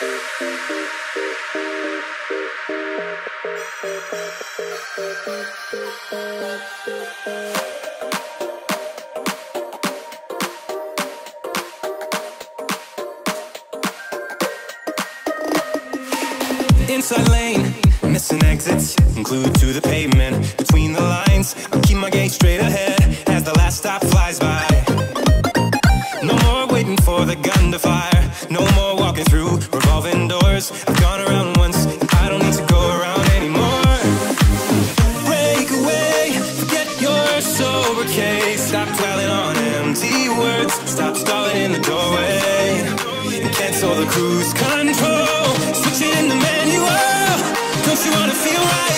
Inside lane, missing exits, glued to the pavement. Between the lines, I'll keep my gaze straight ahead as the last stop flies by. No more waiting for the gun to fire, no more walking through revolving doors. I've gone around once, and I don't need to go around anymore. Break away, forget your sober case. Stop dwelling on empty words, stop stalling in the doorway, and cancel the cruise control. Switching the manual, don't you wanna feel right?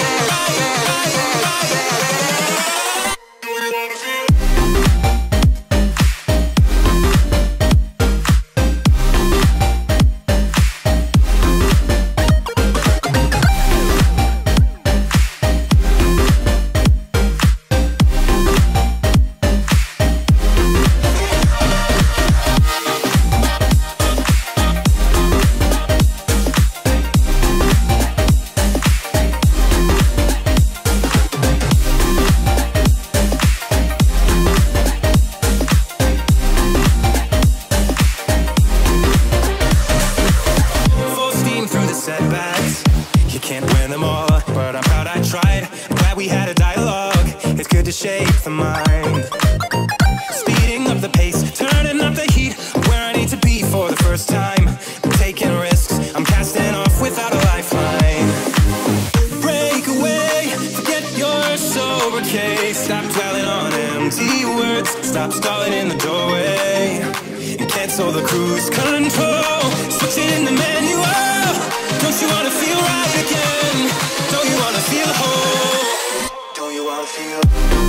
Shape the mind, speeding up the pace, turning up the heat, where I need to be for the first time. I'm taking risks, I'm casting off without a lifeline. Break away, forget your sober case. Stop dwelling on empty words, stop stalling in the doorway, and cancel the cruise control. Switching the manual, don't you wanna feel right again? Don't you wanna feel whole? Don't you wanna feel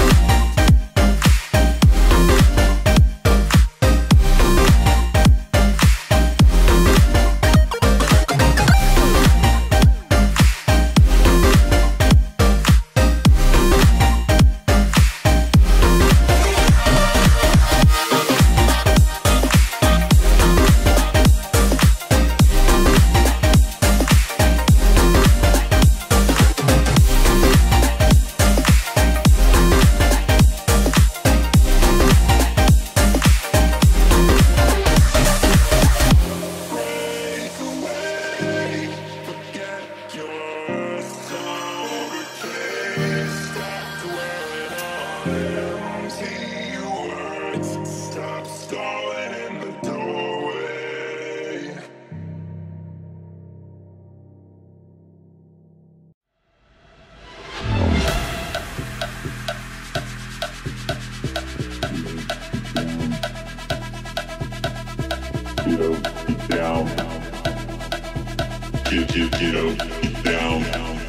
down. Get up, down.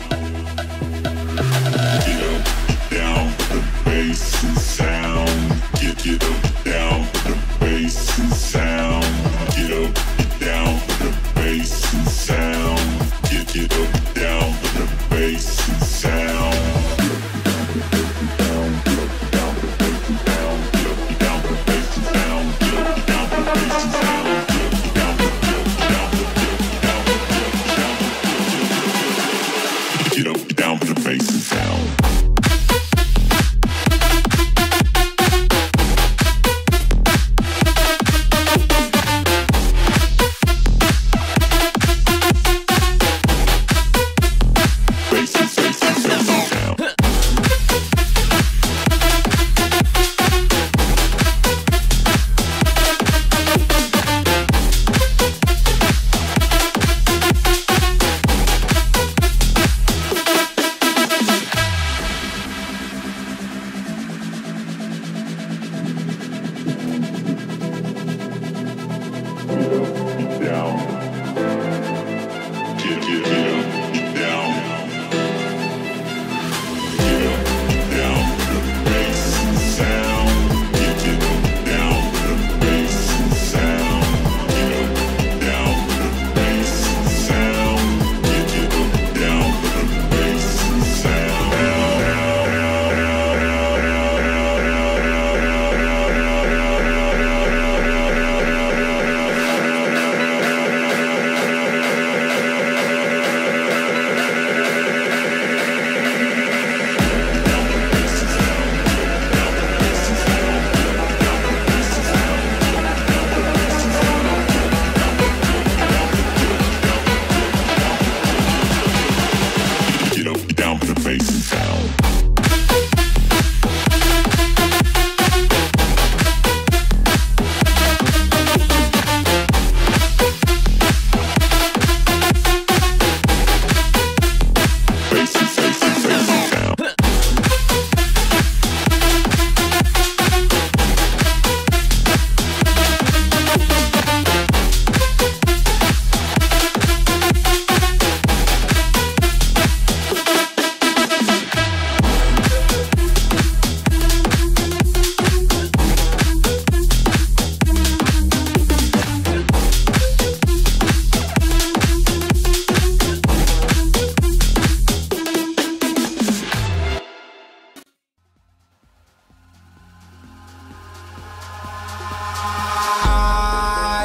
Get up, down. The bass and sound. Get up, down. The bass and sound. Get up, down. The bass and sound. Get up, down. The bass and sound.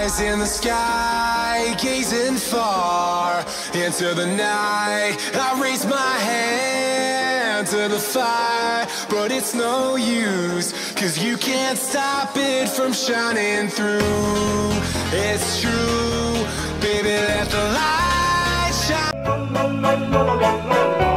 eyes in the sky, gazing far into the night. I raise my hand to the fire, but it's no use, 'cause you can't stop it from shining through. It's true, baby, let the light shine.